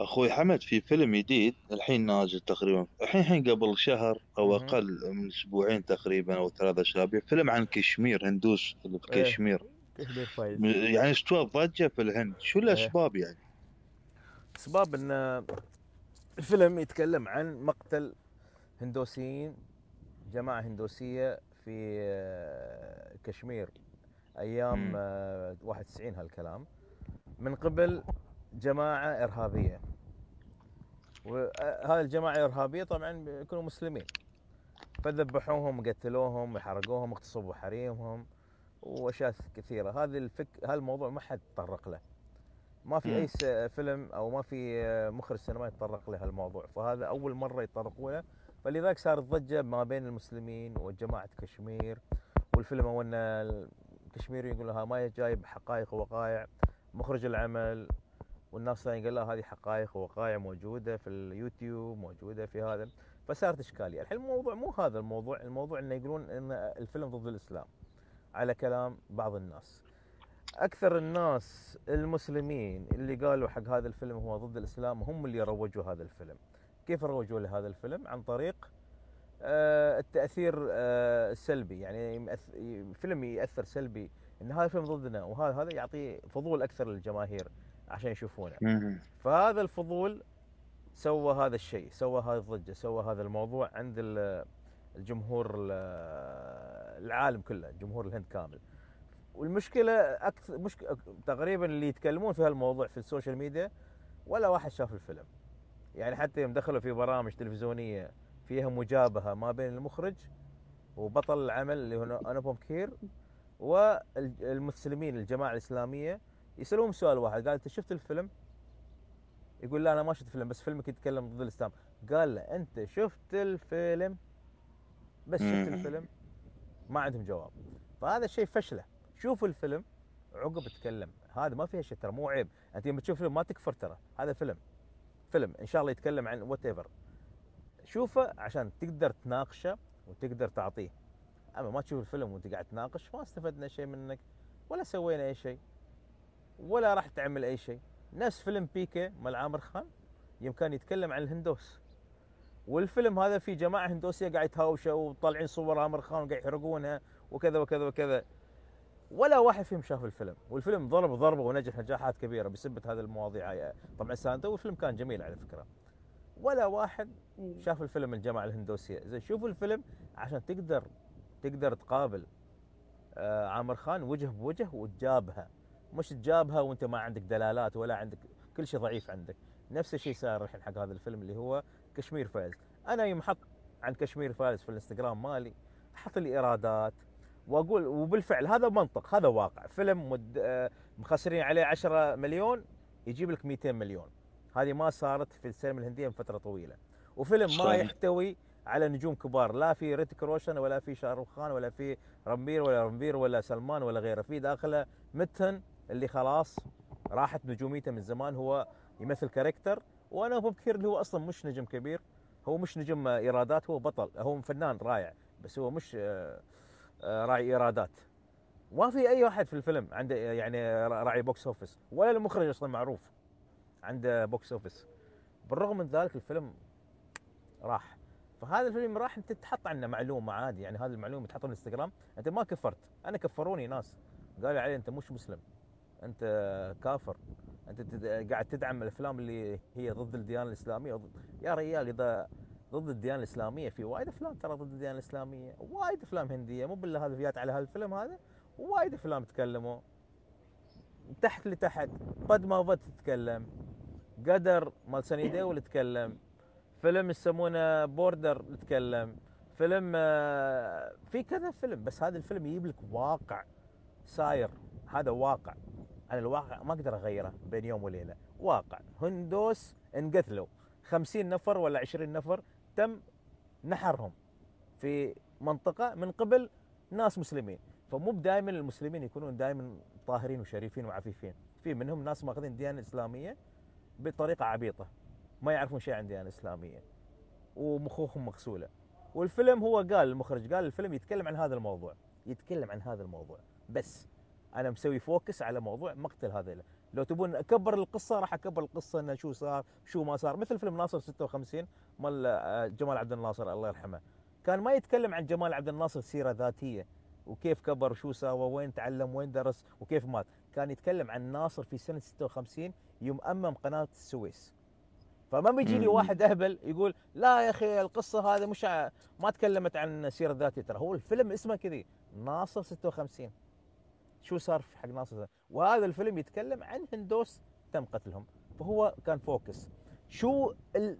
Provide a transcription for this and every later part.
اخوي حمد، في فيلم جديد الحين نازل تقريبا الحين قبل شهر او اها. اقل من اسبوعين تقريبا او 3 اسابيع، فيلم عن كشمير، هندوس اللي في ايه. كشمير. كشمير فايلز. يعني استوى ضجة في الهند، شو ايه. الاسباب يعني؟ اسباب ان الفيلم يتكلم عن مقتل هندوسيين، جماعة هندوسية في كشمير ايام امم 91 هالكلام، من قبل جماعة ارهابية. وهذه الجماعة الارهابية طبعا يكونوا مسلمين، فذبحوهم، قتلوهم، حرقوهم، اغتصبوا حريمهم واشياء كثيره. هذا الموضوع ما حد تطرق له، ما في اي امم فيلم او ما في مخرج سينما يتطرق له هالموضوع، فهذا اول مره يتطرقوا له. فلذلك صارت ضجه ما بين المسلمين وجماعه كشمير. والفيلم هو ان الكشميري يقول لها ما جايب حقائق ووقائع، مخرج العمل والناس الثانيين قال لا هذه حقائق ووقائع موجوده في اليوتيوب، موجوده في هذا. فصارت اشكاليه. الحين الموضوع مو هذا الموضوع، الموضوع انه يقولون ان الفيلم ضد الاسلام على كلام بعض الناس. اكثر الناس المسلمين اللي قالوا حق هذا الفيلم هو ضد الاسلام هم اللي روجوا هذا الفيلم. كيف روجوا لهذا الفيلم؟ عن طريق التاثير السلبي، يعني فيلم ياثر سلبي ان هذا الفيلم ضدنا، وهذا يعطي فضول اكثر للجماهير عشان يشوفونه. امم فهذا الفضول سوى هذا الشيء، سوى هذه الضجه، سوى هذا الموضوع عند الجمهور العالم كله، جمهور الهند كامل. والمشكله اكثر تقريبا اللي يتكلمون في هالموضوع في السوشيال ميديا ولا واحد شاف الفيلم. يعني حتى يوم دخلوا في برامج تلفزيونيه فيها مجابهه ما بين المخرج وبطل العمل اللي هو انوبوم كير والمسلمين الجماعه الاسلاميه، يسالون سؤال واحد، قال انت شفت الفيلم؟ يقول لا انا ما شفت الفيلم، بس فيلمك يتكلم ضد الاسلام. قال له انت شفت الفيلم؟ بس شفت امم الفيلم؟ ما عندهم جواب. فهذا الشيء فشله. شوفوا الفيلم عقب اتكلم، هذا ما فيها شيء، ترى مو عيب. انت لما تشوف فيلم ما تكفر، ترى هذا فيلم، فيلم ان شاء الله يتكلم عن وات ايفر، شوفه عشان تقدر تناقشه وتقدر تعطيه. اما ما تشوف الفيلم وانت قاعد تناقش، ما استفدنا شيء منك ولا سوينا اي شيء ولا راح تعمل اي شيء. نفس فيلم بيكي مال عامر خان، يمكن يتكلم عن الهندوس، والفيلم هذا في جماعه هندوسيه قاعد يتهاوشوا وطالعين صور عامر خان وقاعد يحرقونها وكذا وكذا وكذا. ولا واحد فيهم شاف الفيلم، والفيلم ضرب ضربه ونجح نجاحات كبيره بسبه هذه المواضيع هاي. طبعا سانتا والفيلم كان جميل على فكره. ولا واحد شاف الفيلم الجماعه الهندوسيه. زين شوفوا الفيلم عشان تقدر تقابل عامر خان وجه بوجه وتجابهه، مش تجابهه وانت ما عندك دلالات ولا عندك، كل شيء ضعيف عندك. نفس الشيء صار الحين حق هذا الفيلم اللي هو كشمير فايلز. انا يوم حط عن كشمير فايلز في الانستغرام مالي، احط الايرادات واقول، وبالفعل هذا منطق، هذا واقع. فيلم مخسرين عليه 10 مليون يجيب لك 200 مليون. هذه ما صارت في السينما الهنديه من فتره طويله. وفيلم ما صحيح. يحتوي على نجوم كبار، لا في ريتيك روشن ولا في شاروخ خان ولا في رمبير ولا سلمان ولا غيره. في داخله متن اللي خلاص راحت نجوميته من زمان، هو يمثل كاركتر. وانا ابو بكير اللي هو اصلا مش نجم كبير، هو مش نجم ايرادات، هو بطل، هو فنان رائع، بس هو مش راعي ايرادات. ما في اي واحد في الفيلم عنده يعني راعي بوكس اوفيس، ولا المخرج اصلا معروف عنده بوكس اوفيس. بالرغم من ذلك الفيلم راح. فهذا الفيلم راح، انت تحط عنه معلومه عادي، يعني هذه المعلومه تحطها في الانستغرام. انت ما كفرت، انا كفروني ناس قالوا علي انت مش مسلم، انت كافر، انت قاعد تدعم الافلام اللي هي ضد الديانه الاسلاميه. يا ريال اذا ضد الديانه الاسلاميه في وايد افلام ترى ضد الديانه الاسلاميه، وايد افلام هنديه مو بالله هذا فيات على هالفيلم هذا. وايد افلام تكلموا تحت لتحت. قد ما ضد تتكلم، قدر مال سني ديول تكلم، فيلم يسمونه بوردر نتكلم، فيلم في كذا فيلم. بس هذا الفيلم يجيب لك واقع ساير، هذا واقع. انا الواقع ما اقدر اغيره بين يوم وليله. واقع هندوس انقتلوا 50 نفر ولا 20 نفر، تم نحرهم في منطقه من قبل ناس مسلمين. فمو دائما المسلمين يكونون دائما طاهرين وشريفين وعفيفين، في منهم ناس ماخذين الديانه الاسلاميه بطريقه عبيطه، ما يعرفون شيء عن الديانه الاسلاميه ومخوخهم مغسوله. والفيلم هو قال، المخرج قال الفيلم يتكلم عن هذا الموضوع، يتكلم عن هذا الموضوع بس. انا مسوي فوكس على موضوع مقتل هذا لو تبون اكبر القصه راح اكبر القصه انه شو صار شو ما صار، مثل فيلم ناصر 56 مال جمال عبد الناصر الله يرحمه. كان ما يتكلم عن جمال عبد الناصر سيره ذاتيه وكيف كبر وشو سوى وين تعلم وين درس وكيف مات، كان يتكلم عن ناصر في سنه 56 يوم امم قناه السويس. فما بيجي لي مم. واحد اهبل يقول لا يا اخي القصه هذه مش ما تكلمت عن سيره ذاتيه، ترى هو الفيلم اسمه كذي ناصر 56. شو صار في حق ناصر؟ وهذا الفيلم يتكلم عن هندوس تم قتلهم، فهو كان فوكس. شو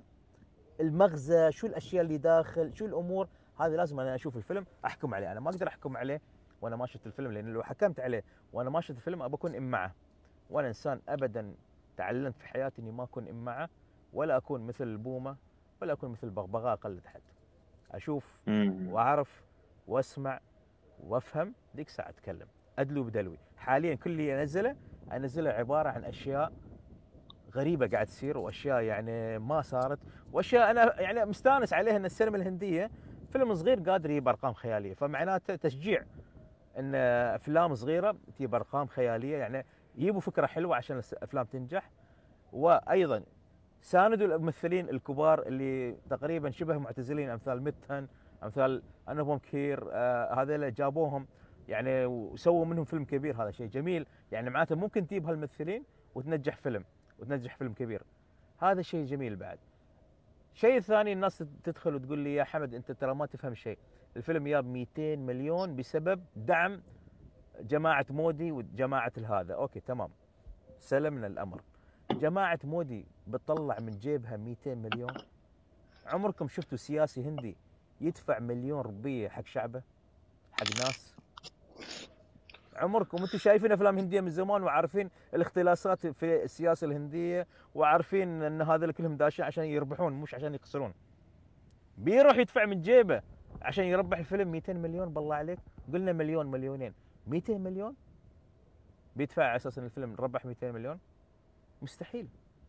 المغزى، شو الاشياء اللي داخل، شو الامور، هذه لازم انا اشوف الفيلم احكم عليه. انا ما اقدر احكم عليه وانا ما شفت الفيلم، لان لو حكمت عليه وانا ما شفت الفيلم ابى اكون امعه. وانا انسان ابدا تعلمت في حياتي اني ما اكون امعه، ولا اكون مثل البومه، ولا اكون مثل البغبغاء قلد حد. اشوف مم. واعرف واسمع وافهم، ذيك ساعه اتكلم ادلو بدلوي. حاليا كل اللي انزله عباره عن اشياء غريبه قاعد تصير، واشياء يعني ما صارت، واشياء انا يعني مستانس عليها. ان السينما الهنديه فيلم صغير قادر يجيب ارقام خياليه، فمعناته تشجيع ان افلام صغيره تجيب ارقام خياليه، يعني يجيبوا فكره حلوه عشان الافلام تنجح. وايضا ساندوا الممثلين الكبار اللي تقريبا شبه معتزلين، امثال ميتن، امثال انوبوم كير، هذول جابوهم يعني وسووا منهم فيلم كبير. هذا شيء جميل، يعني معناته ممكن تجيب هالممثلين وتنجح فيلم، وتنجح فيلم كبير. هذا شيء جميل. بعد شيء ثاني، الناس تدخل وتقول لي يا حمد انت ترى ما تفهم شيء، الفيلم جاب 200 مليون بسبب دعم جماعة مودي وجماعة هذا. اوكي تمام، سلمنا الامر. جماعة مودي بتطلع من جيبها 200 مليون؟ عمركم شفتوا سياسي هندي يدفع مليون روبية حق شعبه، حق ناس؟ عمركم انتم شايفين افلام هنديه من زمان وعارفين الاختلاسات في السياسه الهنديه، وعارفين ان هذول كلهم داشين عشان يربحون مش عشان يخسرون؟ بيروح يدفع من جيبه عشان يربح الفيلم 200 مليون؟ بالله عليك، قلنا مليون مليونين، 200 مليون بيدفع على اساس ان الفيلم ربح 200 مليون؟ مستحيل.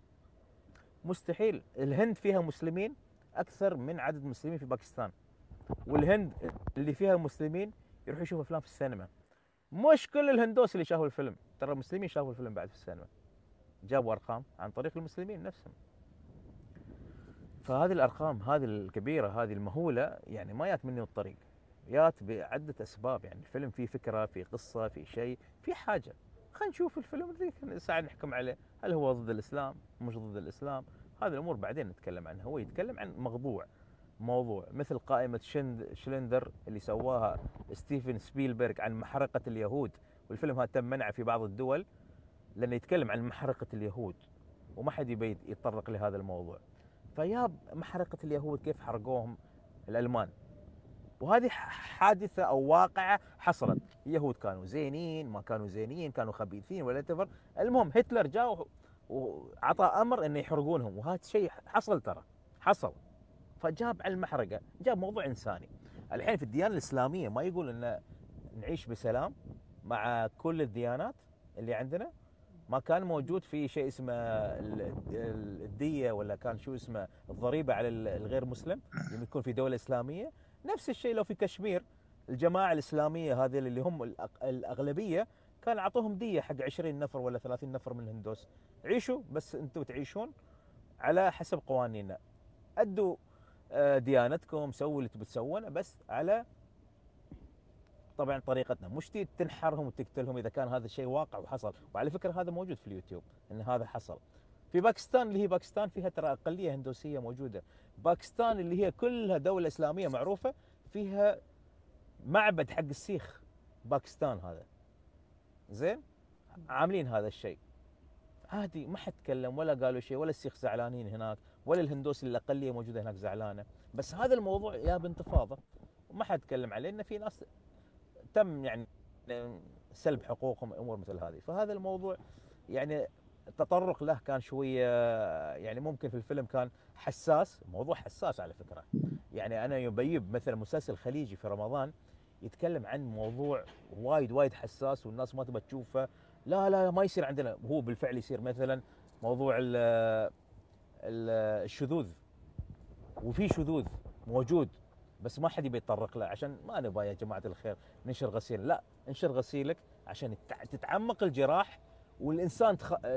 مستحيل. الهند فيها مسلمين اكثر من عدد المسلمين في باكستان، والهند اللي فيها مسلمين يروحوا يشوفوا افلام في السينما. مش كل الهندوس اللي شافوا الفيلم، ترى المسلمين شافوا الفيلم بعد في السينما، جابوا ارقام عن طريق المسلمين نفسهم. فهذه الارقام هذه الكبيره هذه المهوله يعني ما جات مني الطريق، جات بعده اسباب. يعني الفيلم فيه فكره، فيه قصه، فيه شيء، فيه حاجه. خلينا نشوف الفيلم ذيك ساعه نحكم عليه، هل هو ضد الاسلام مش ضد الاسلام. هذه الامور بعدين نتكلم عنها. هو يتكلم عن موضوع مثل قائمة شلندر اللي سواها ستيفن سبيلبرغ عن محرقة اليهود، والفيلم هذا تم منعه في بعض الدول لأنه يتكلم عن محرقة اليهود، وما حد يبي يتطرق لهذا الموضوع. فياب محرقة اليهود كيف حرقوهم الألمان، وهذه حادثة أو واقعة حصلت. اليهود كانوا زينين ما كانوا زينين، كانوا خبيثين ولا تفر، المهم هتلر جاء وعطى أمر أنه يحرقونهم، وهذا الشيء حصل، ترى حصل. فجاب على المحرقه، جاب موضوع انساني. الحين في الديانه الاسلاميه ما يقول ان نعيش بسلام مع كل الديانات اللي عندنا؟ ما كان موجود في شيء اسمه الديه، ولا كان شو اسمه الضريبه على الغير مسلم لما يكون في دوله اسلاميه؟ نفس الشيء لو في كشمير الجماعه الاسلاميه هذه اللي هم الاغلبيه كان اعطوهم ديه حق 20 نفر ولا 30 نفر من الهندوس، عيشوا بس انتم تعيشون على حسب قوانيننا، ادوا ديانتكم، سووا اللي تبي تسوونه بس على طبعا طريقتنا، مش تنحرهم وتقتلهم اذا كان هذا الشيء واقع وحصل. وعلى فكره هذا موجود في اليوتيوب ان هذا حصل في باكستان، اللي هي باكستان فيها ترى اقليه هندوسيه موجوده. باكستان اللي هي كلها دوله اسلاميه معروفه، فيها معبد حق السيخ. باكستان هذا زين، عاملين هذا الشيء عادي، ما حد تكلم ولا قالوا شيء، ولا السيخ زعلانين هناك، ولا الهندوس اللي الاقليه موجوده هناك زعلانه. بس هذا الموضوع يا بانتفاضه وما حد تكلم عليه، ان في ناس تم يعني سلب حقوقهم، امور مثل هذه. فهذا الموضوع يعني التطرق له كان شويه يعني ممكن في الفيلم كان حساس، موضوع حساس على فكره. يعني انا يبيب مثلا مسلسل خليجي في رمضان يتكلم عن موضوع وايد حساس والناس ما تبى تشوفه، لا لا ما يصير عندنا، هو بالفعل يصير. مثلا موضوع الشذوذ، وفي شذوذ موجود بس ما حد يبي يتطرق له، عشان ما نبغى يا جماعه الخير ننشر غسيل، لا انشر غسيلك عشان تتعمق الجراح والانسان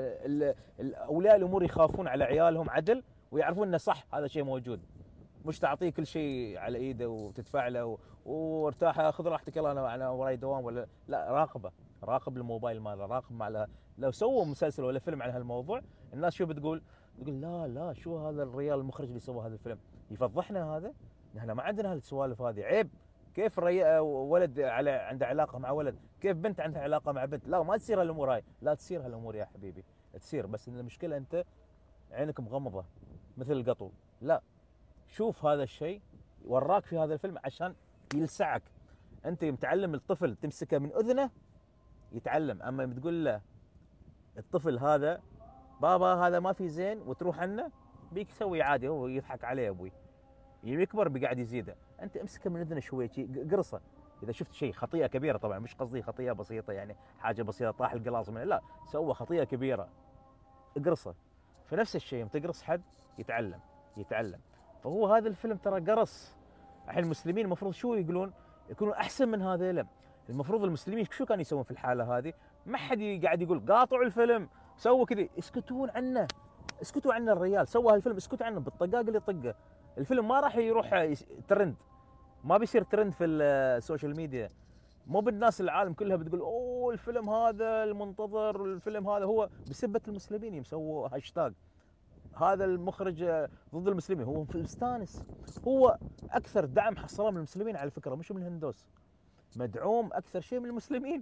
اولياء الامور يخافون على عيالهم عدل، ويعرفون انه صح هذا شيء موجود. مش تعطيه كل شيء على ايده وتدفع له وارتاح خذ راحتك يلا انا وراي دوام، ولا لا، راقبه، راقب الموبايل ماله، راقب مع. لو سووا مسلسل ولا فيلم عن هالموضوع الناس شو بتقول؟ تقول لا لا شو هذا الريال المخرج اللي سوى هذا الفيلم يفضحنا، هذا نحن ما عندنا هالسوالف هذه، عيب. كيف ولد عنده علاقه مع ولد، كيف بنت عندها علاقه مع بنت، لا ما تصير هالامور هاي، لا تصير هالامور يا حبيبي، تصير بس ان المشكله انت عينك مغمضه مثل القطو. لا، شوف هذا الشيء وراك في هذا الفيلم عشان يلسعك. انت متعلم الطفل تمسكه من اذنه يتعلم، اما بتقول له الطفل هذا بابا هذا ما في زين وتروح عنه بيك يسوي عادي، هو يضحك عليه ابوي، يكبر بيقعد يزيده. انت امسكه من اذنه شوي قرصه، اذا شفت شيء خطيئه كبيره، طبعا مش قصدي خطيئه بسيطه يعني حاجه بسيطه طاح القلاص منه، لا، سوى خطيئه كبيره اقرصه. فنفس الشيء يوم تقرص حد يتعلم، يتعلم. فهو هذا الفيلم ترى قرص. الحين المسلمين المفروض شو يقولون؟ يكونوا احسن من هذيلا. المفروض المسلمين شو كانوا يسوون في الحاله هذه؟ ما حد قاعد يقول قاطعوا الفيلم، سووا كذا، يسكتون عنه، اسكتوا عنه. الرجال سوى هالفيلم، اسكتوا عنه بالطقاق اللي طقه. الفيلم ما راح يروح ترند، ما بيصير ترند في السوشيال ميديا، مو بالناس العالم كلها بتقول اوه الفيلم هذا المنتظر، الفيلم هذا هو بسبة المسلمين يسووا هاشتاج هذا المخرج ضد المسلمين. هو مستانس، هو اكثر دعم حصله من المسلمين على فكره، مش من الهندوس، مدعوم اكثر شيء من المسلمين.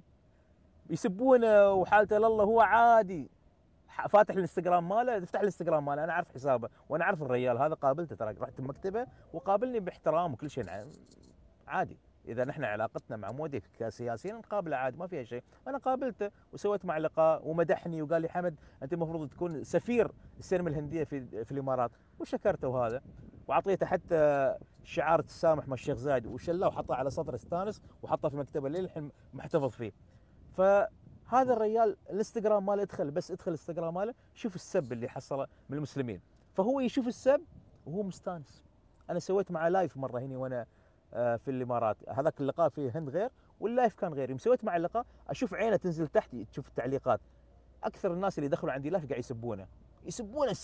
يسبونه وحالته لله، هو عادي فاتح الانستغرام ماله، تفتح الانستغرام ماله، انا اعرف حسابه وانا اعرف الرجال هذا، قابلته ترى، رحت مكتبه وقابلني باحترام وكل شيء عادي. اذا نحن علاقتنا مع مودي كسياسيين نقابله عادي ما فيها شيء. انا قابلته وسويت معه لقاء ومدحني وقال لي حمد انت المفروض تكون سفير السينما الهنديه في الامارات، وشكرته وهذا، واعطيته حتى شعار التسامح مع الشيخ زايد وشلاه وحطه على سطر استانس وحطه في مكتبه للحين محتفظ فيه. فهذا الرجال الانستغرام ماله، ادخل الانستغرام ماله شوف السب اللي حصله من المسلمين، فهو يشوف السب وهو مستانس. انا سويت معه لايف مره هنا وانا في الامارات، هذاك اللقاء في الهند غير واللايف كان غير. يوم سويت مع اللقاء اشوف عينه تنزل تحت تشوف التعليقات، اكثر الناس اللي دخلوا عندي لايف قاعد يسبونه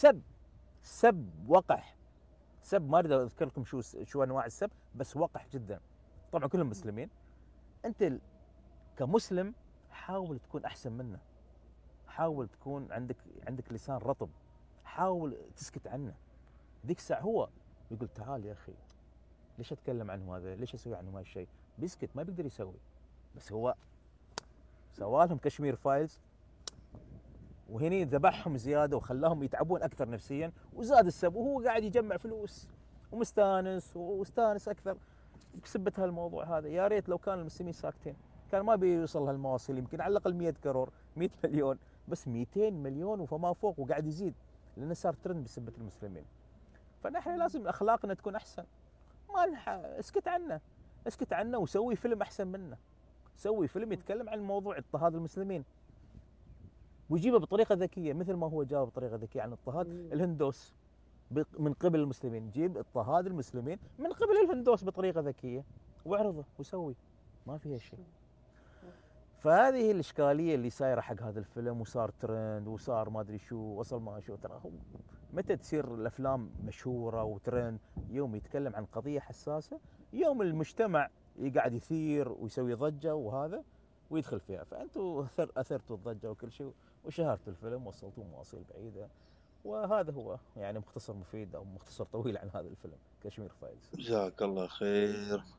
سب وقح، سب ما اريد اذكر لكم شو انواع السب، بس وقح جدا. طبعا كلهم مسلمين. انت كمسلم حاول تكون احسن منه، حاول تكون عندك لسان رطب، حاول تسكت عنه. ذيك الساعه هو يقول تعال يا اخي ليش اتكلم عنه هذا، ليش اسوي عنه هذا الشيء، بيسكت ما بيقدر يسوي. بس هو سوالهم كشمير فايلز، وهني ذبحهم زياده وخلاهم يتعبون اكثر نفسيا، وزاد السب، وهو قاعد يجمع فلوس ومستانس واستانس اكثر بسبه هالموضوع هذا. يا ريت لو كان المسلمين ساكتين كان ما بيوصل هالمواصيل، يمكن على الاقل 100 كرور 100 مليون، بس 200 مليون وفما فوق، وقاعد يزيد لانه صار ترند بسبه المسلمين. فنحن لازم اخلاقنا تكون احسن، ما اسكت عنه، اسكت عنه وسوي فيلم احسن منه، سوي فيلم يتكلم عن موضوع اضطهاد المسلمين ويجيبه بطريقه ذكيه، مثل ما هو جاب بطريقه ذكيه عن اضطهاد الهندوس من قبل المسلمين، جيب اضطهاد المسلمين من قبل الهندوس بطريقه ذكيه واعرضه وسوي، ما فيها شيء. فهذه هي الاشكاليه اللي صايره حق هذا الفيلم، وصار ترند وصار ما ادري شو، وصل ما شو. ترى متى تصير الافلام مشهوره وترند؟ يوم يتكلم عن قضيه حساسه، يوم المجتمع يقعد يثير ويسوي ضجه وهذا ويدخل فيها. فانتم اثرتوا الضجه وكل شيء وشهرتوا الفيلم، وصلتوه مواصيل بعيده. وهذا هو يعني مختصر مفيد او مختصر طويل عن هذا الفيلم كشمير فايلز. جزاك الله خير.